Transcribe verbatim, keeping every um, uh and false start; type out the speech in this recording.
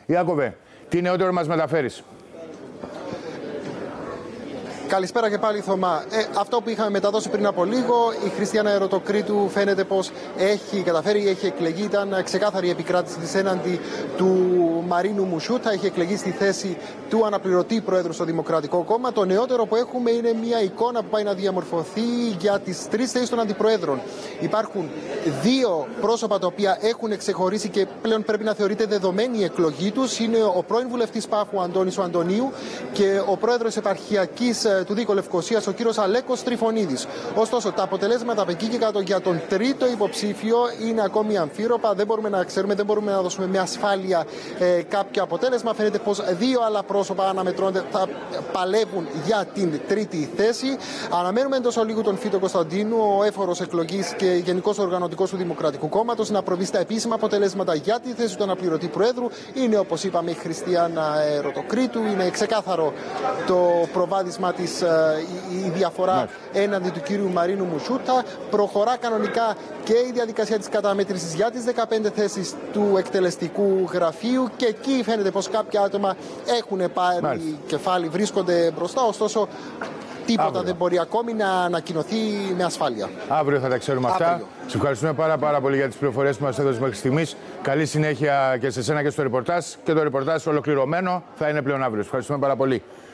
Ιάκωβε, τι νεότερο μας μεταφέρεις? Καλησπέρα και πάλι, Θωμά. Ε, αυτό που είχαμε μεταδώσει πριν από λίγο, η Χριστιανά Ερωτοκρίτου φαίνεται πως έχει καταφέρει, έχει εκλεγεί. Ήταν ξεκάθαρη η επικράτηση της έναντι του Μαρίνου Μουσούτα. Έχει εκλεγεί στη θέση του αναπληρωτή πρόεδρου στο Δημοκρατικό Κόμμα. Το νεότερο που έχουμε είναι μια εικόνα που πάει να διαμορφωθεί για τις τρεις θέσεις των αντιπροέδρων. Υπάρχουν δύο πρόσωπα τα οποία έχουν εξεχωρίσει και πλέον πρέπει να θεωρείται δεδομένη η εκλογή τους. Είναι ο πρώην βουλευτής Πάχου Αντώνης ο Αντωνίου και ο πρόεδρος επαρχιακής του Δίκο Λευκωσίας, ο κύριος Αλέκος Τριφωνίδης. Ωστόσο, τα αποτελέσματα από εκεί και κάτω για τον τρίτο υποψήφιο είναι ακόμη αμφίροπα. Δεν μπορούμε να ξέρουμε, δεν μπορούμε να δώσουμε με ασφάλεια ε, κάποιο αποτέλεσμα. Φαίνεται πως δύο άλλα πρόσωπα αναμετρώνται, θα παλεύουν για την τρίτη θέση. Αναμένουμε εντός ολίγου τον Φίτο Κωνσταντίνου, ο έφορος εκλογής και γενικός οργανωτικός του Δημοκρατικού Κόμματος, να προβεί στα επίσημα αποτελέσματα για τη θέση του αναπληρωτή Προέδρου. Είναι, όπως είπαμε, η Χριστιανά Ερωτοκρίτου. Είναι ξεκάθαρο το προβάδισμα της η διαφορά ναι. έναντι του κύριου Μαρίνου Μουσούτα. Προχωρά κανονικά και η διαδικασία της καταμέτρησης για τις δεκαπέντε θέσεις του εκτελεστικού γραφείου και εκεί φαίνεται πως κάποια άτομα έχουν πάρει Μάλιστα. κεφάλι, βρίσκονται μπροστά, ωστόσο τίποτα Αύριο. δεν μπορεί ακόμη να ανακοινωθεί με ασφάλεια. Αύριο θα τα ξέρουμε Αύριο. αυτά. Σε ευχαριστούμε πάρα, πάρα πολύ για τις πληροφορίες που μας έδωσες μέχρι στιγμής. Καλή συνέχεια και σε σένα και στο ρεπορτάζ. Και το ρεπορτάζ ολοκληρωμένο θα είναι πλέον αύριο. Ευχαριστούμε πάρα πολύ.